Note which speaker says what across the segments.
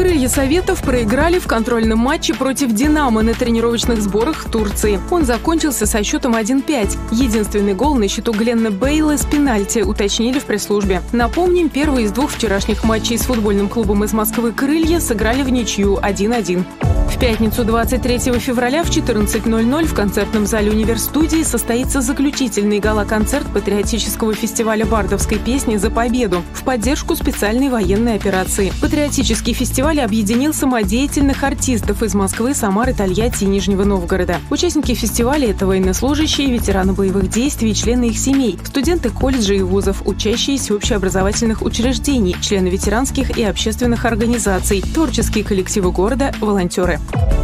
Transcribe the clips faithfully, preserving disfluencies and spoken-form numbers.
Speaker 1: Крылья Советов проиграли в контрольном матче против «Динамо» на тренировочных сборах в Турции. Он закончился со счетом один пять. Единственный гол на счету Гленна Бейла с пенальти, уточнили в пресс-службе. Напомним, первый из двух вчерашних матчей с футбольным клубом из Москвы «Крылья» сыграли в ничью один один. В пятницу двадцать третьего февраля в четырнадцать ноль ноль в концертном зале «Универстудии» состоится заключительный гала-концерт патриотического фестиваля бардовской песни «За победу» в поддержку специальной военной операции. Патриотический фестиваль объединил самодеятельных артистов из Москвы, Самары, Тольятти и Нижнего Новгорода. Участники фестиваля – это военнослужащие, ветераны боевых действий и члены их семей, студенты колледжей и вузов, учащиеся общеобразовательных учреждений, члены ветеранских и общественных организаций, творческие коллективы города, волонтеры.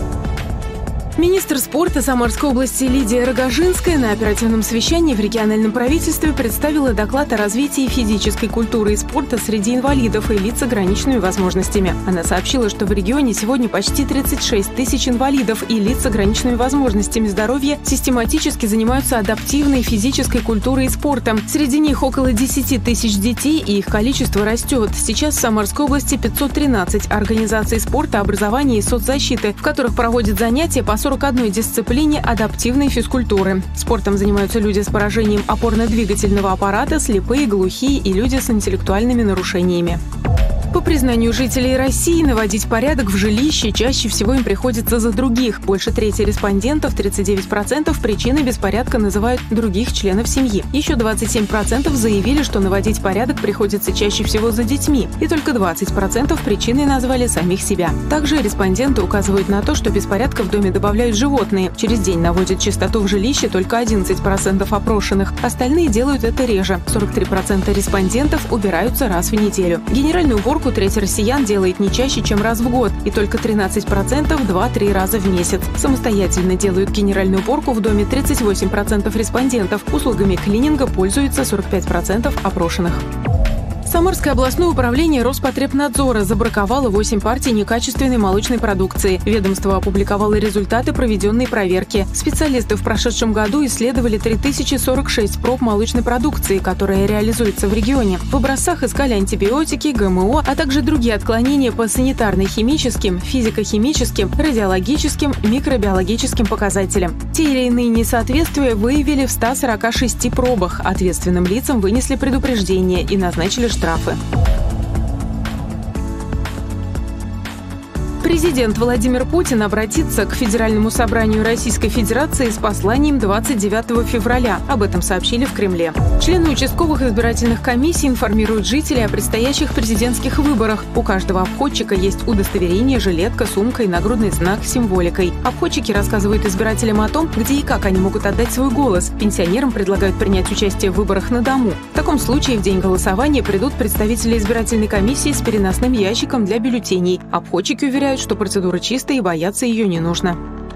Speaker 1: Министр спорта Самарской области Лидия Рогожинская на оперативном совещании в региональном правительстве представила доклад о развитии физической культуры и спорта среди инвалидов и лиц с ограниченными возможностями. Она сообщила, что в регионе сегодня почти тридцать шесть тысяч инвалидов и лиц с ограниченными возможностями здоровья систематически занимаются адаптивной физической культурой и спортом. Среди них около десяти тысяч детей, и их количество растет. Сейчас в Самарской области пятьсот тринадцать организаций спорта, образования и соцзащиты, в которых проводят занятия по сорок одной дисциплине адаптивной физкультуры. Спортом занимаются люди с поражением опорно-двигательного аппарата, слепые, глухие и люди с интеллектуальными нарушениями. По признанию жителей России, наводить порядок в жилище чаще всего им приходится за других. Больше трети респондентов, тридцать девять процентов, причиной беспорядка называют других членов семьи. Еще двадцать семь процентов заявили, что наводить порядок приходится чаще всего за детьми. И только двадцать процентов причиной назвали самих себя. Также респонденты указывают на то, что беспорядка в доме добавляют животные. Через день наводят чистоту в жилище только одиннадцать процентов опрошенных. Остальные делают это реже. сорок три процента респондентов убираются раз в неделю. Генеральную уборку треть россиян делает не чаще, чем раз в год, и только тринадцать процентов два-три раза в месяц. Самостоятельно делают генеральную уборку в доме тридцать восемь процентов респондентов. Услугами клининга пользуются сорок пять процентов опрошенных. Самарское областное управление Роспотребнадзора забраковало восемь партий некачественной молочной продукции. Ведомство опубликовало результаты проведенной проверки. Специалисты в прошедшем году исследовали три тысячи сорок шесть проб молочной продукции, которая реализуется в регионе. В образцах искали антибиотики, ГМО, а также другие отклонения по санитарно-химическим, физико-химическим, радиологическим, микробиологическим показателям. Те или иные несоответствия выявили в ста сорока шести пробах. Ответственным лицам вынесли предупреждение и назначили штрафы. Президент Владимир Путин обратится к Федеральному собранию Российской Федерации с посланием двадцать девятого февраля. Об этом сообщили в Кремле. Члены участковых избирательных комиссий информируют жителей о предстоящих президентских выборах. У каждого обходчика есть удостоверение, жилетка, сумка и нагрудный знак с символикой. Обходчики рассказывают избирателям о том, где и как они могут отдать свой голос. Пенсионерам предлагают принять участие в выборах на дому. В таком случае в день голосования придут представители избирательной комиссии с переносным ящиком для бюллетеней. Обходчики уверяют, что процедура чистая и бояться ее не нужно.